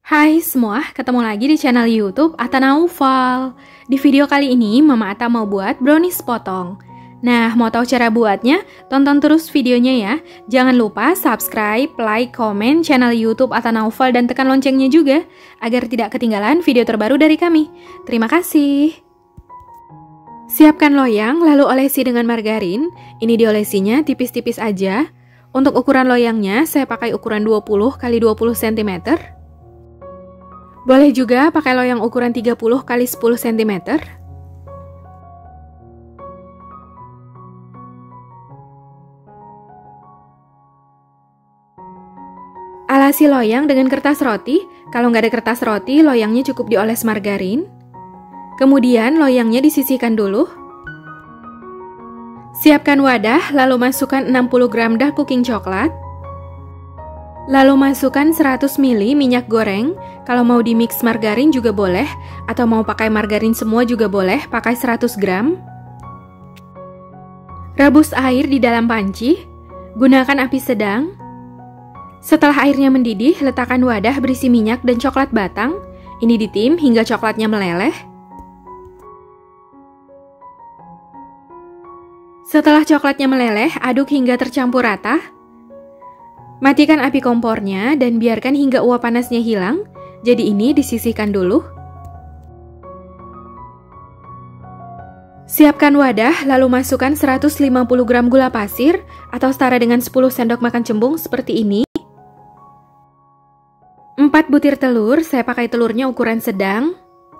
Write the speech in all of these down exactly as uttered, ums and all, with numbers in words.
Hai semua, ketemu lagi di channel YouTube Atta Naufal. Di video kali ini, Mama Atta mau buat brownies potong. Nah, mau tahu cara buatnya? Tonton terus videonya ya. Jangan lupa subscribe, like, komen channel YouTube Atta Naufal dan tekan loncengnya juga, agar tidak ketinggalan video terbaru dari kami. Terima kasih. Siapkan loyang, lalu olesi dengan margarin. Ini diolesinya tipis-tipis aja. Untuk ukuran loyangnya, saya pakai ukuran dua puluh kali dua puluh sentimeter. Boleh juga pakai loyang ukuran tiga puluh kali sepuluh sentimeter. Alasi loyang dengan kertas roti. Kalau nggak ada kertas roti, loyangnya cukup dioles margarin. Kemudian loyangnya disisihkan dulu. Siapkan wadah, lalu masukkan enam puluh gram dark cooking coklat. Lalu masukkan seratus mililiter minyak goreng. Kalau mau di mix margarin juga boleh, atau mau pakai margarin semua juga boleh, pakai seratus gram. Rebus air di dalam panci. Gunakan api sedang. Setelah airnya mendidih, letakkan wadah berisi minyak dan coklat batang. Ini ditim hingga coklatnya meleleh. Setelah coklatnya meleleh, aduk hingga tercampur rata. Matikan api kompornya dan biarkan hingga uap panasnya hilang. Jadi ini disisihkan dulu. Siapkan wadah, lalu masukkan seratus lima puluh gram gula pasir atau setara dengan sepuluh sendok makan cembung seperti ini. empat butir telur, saya pakai telurnya ukuran sedang.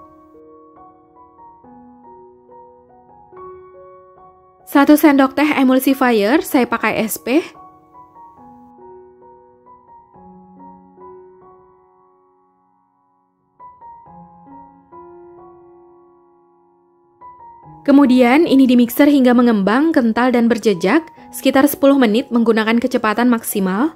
satu sendok teh emulsifier, saya pakai S P. Kemudian ini dimixer hingga mengembang, kental dan berjejak, sekitar sepuluh menit menggunakan kecepatan maksimal.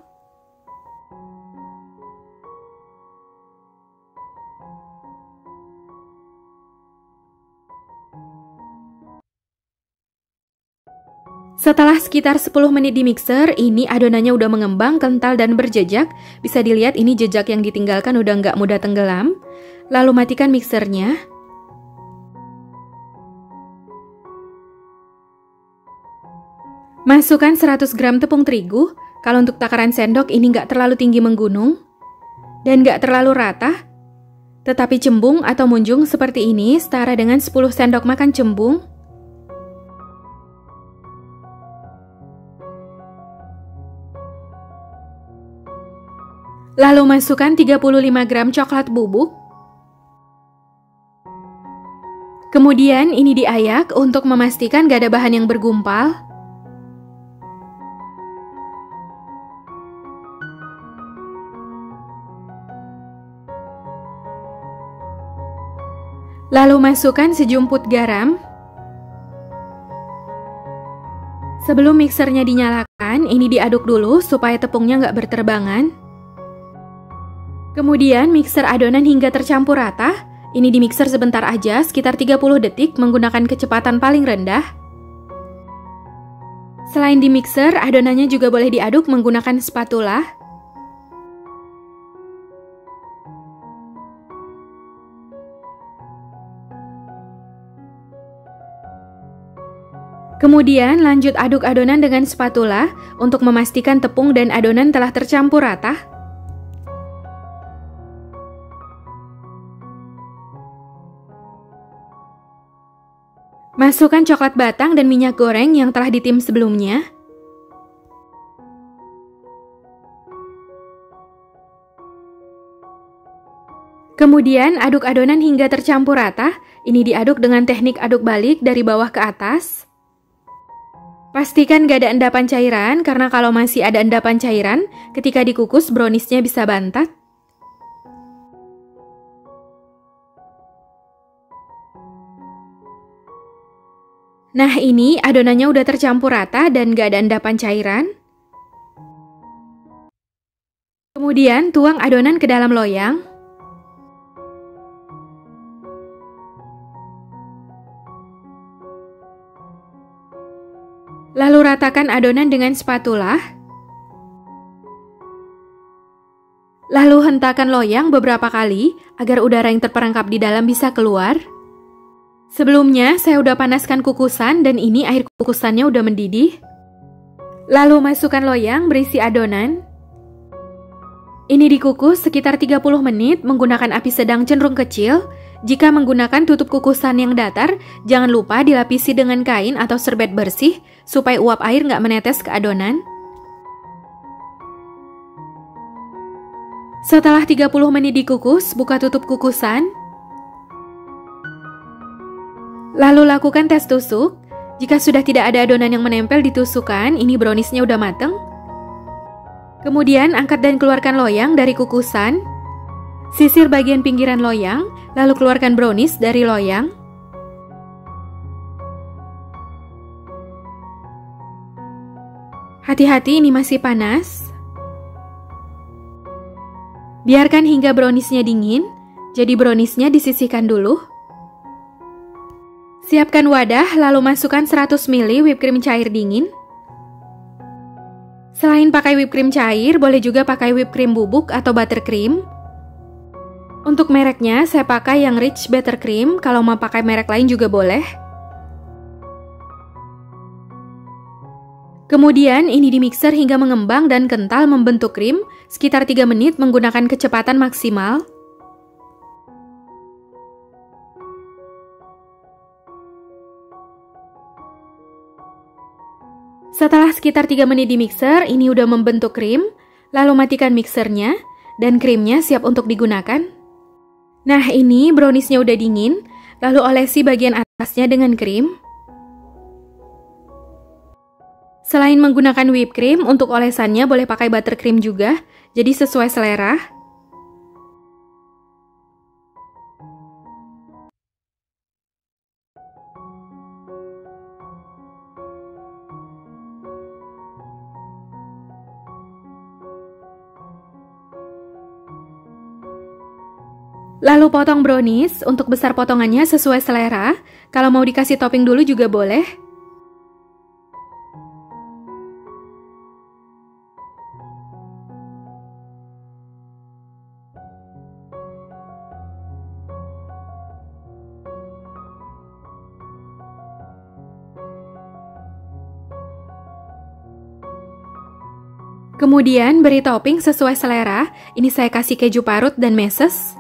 Setelah sekitar sepuluh menit di mixer, ini adonannya udah mengembang, kental dan berjejak. Bisa dilihat ini jejak yang ditinggalkan udah nggak mudah tenggelam. Lalu matikan mixernya. Masukkan seratus gram tepung terigu. Kalau untuk takaran sendok ini nggak terlalu tinggi menggunung dan nggak terlalu rata, tetapi cembung atau munjung seperti ini setara dengan sepuluh sendok makan cembung. Lalu masukkan tiga puluh lima gram coklat bubuk. Kemudian ini diayak untuk memastikan gak ada bahan yang bergumpal. Lalu masukkan sejumput garam. Sebelum mixernya dinyalakan, ini diaduk dulu supaya tepungnya nggak berterbangan. Kemudian mixer adonan hingga tercampur rata. Ini dimixer sebentar aja, sekitar tiga puluh detik menggunakan kecepatan paling rendah. Selain di mixer, adonannya juga boleh diaduk menggunakan spatula. Kemudian lanjut aduk adonan dengan spatula untuk memastikan tepung dan adonan telah tercampur rata. Masukkan coklat batang dan minyak goreng yang telah ditim sebelumnya. Kemudian aduk adonan hingga tercampur rata. Ini diaduk dengan teknik aduk balik dari bawah ke atas. Pastikan gak ada endapan cairan, karena kalau masih ada endapan cairan, ketika dikukus browniesnya bisa bantat. Nah ini adonannya udah tercampur rata dan gak ada endapan cairan. Kemudian tuang adonan ke dalam loyang. Lalu ratakan adonan dengan spatula. Lalu hentakan loyang beberapa kali agar udara yang terperangkap di dalam bisa keluar. Sebelumnya saya udah panaskan kukusan dan ini air kukusannya udah mendidih. Lalu masukkan loyang berisi adonan. Ini dikukus sekitar tiga puluh menit menggunakan api sedang cenderung kecil. Jika menggunakan tutup kukusan yang datar, jangan lupa dilapisi dengan kain atau serbet bersih supaya uap air nggak menetes ke adonan. Setelah tiga puluh menit dikukus, buka tutup kukusan. Lalu lakukan tes tusuk. Jika sudah tidak ada adonan yang menempel di tusukan, ini browniesnya udah mateng. Kemudian angkat dan keluarkan loyang dari kukusan. Sisir bagian pinggiran loyang, lalu keluarkan brownies dari loyang. Hati-hati, ini masih panas. Biarkan hingga browniesnya dingin, jadi browniesnya disisihkan dulu. Siapkan wadah, lalu masukkan seratus mililiter whipped cream cair dingin. Selain pakai whipped cream cair, boleh juga pakai whipped cream bubuk atau buttercream. Untuk mereknya, saya pakai yang Rich Buttercream, kalau mau pakai merek lain juga boleh. Kemudian ini dimixer hingga mengembang dan kental membentuk krim, sekitar tiga menit menggunakan kecepatan maksimal. Setelah sekitar tiga menit di mixer, ini udah membentuk krim, lalu matikan mixernya, dan krimnya siap untuk digunakan. Nah ini browniesnya udah dingin, lalu olesi bagian atasnya dengan krim. Selain menggunakan whipped cream, untuk olesannya boleh pakai buttercream juga, jadi sesuai selera. Lalu potong brownies, untuk besar potongannya sesuai selera. Kalau mau dikasih topping dulu juga boleh. Kemudian beri topping sesuai selera. Ini saya kasih keju parut dan meses.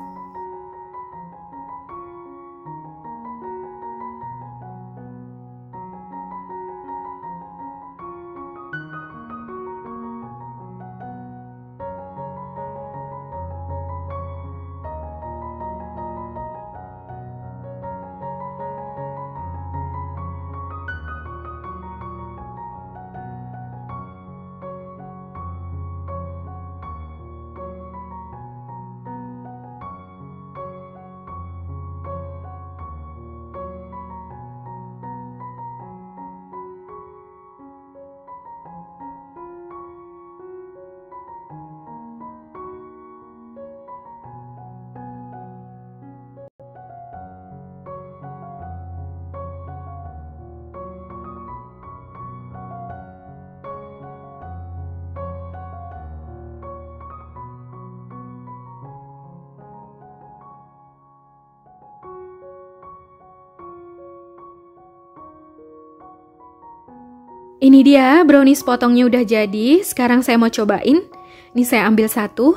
Ini dia brownies potongnya udah jadi. Sekarang saya mau cobain. Ini saya ambil satu.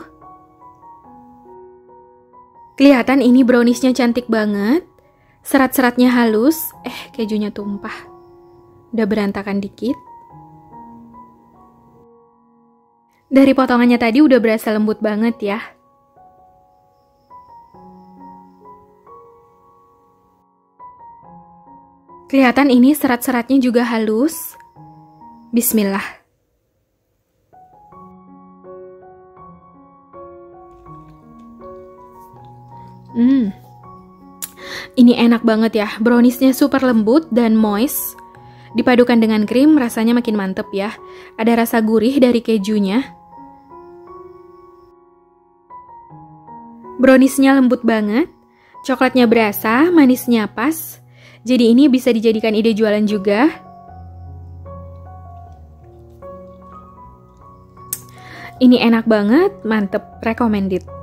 Kelihatan ini browniesnya cantik banget. Serat-seratnya halus. Eh, kejunya tumpah. Udah berantakan dikit. Dari potongannya tadi udah berasa lembut banget ya. Kelihatan ini serat-seratnya juga halus. Bismillah. Hmm. Ini enak banget ya. Browniesnya super lembut dan moist. Dipadukan dengan krim rasanya makin mantep ya. Ada rasa gurih dari kejunya. Browniesnya lembut banget. Coklatnya berasa, manisnya pas. Jadi ini bisa dijadikan ide jualan juga. Ini enak banget, mantep, recommended.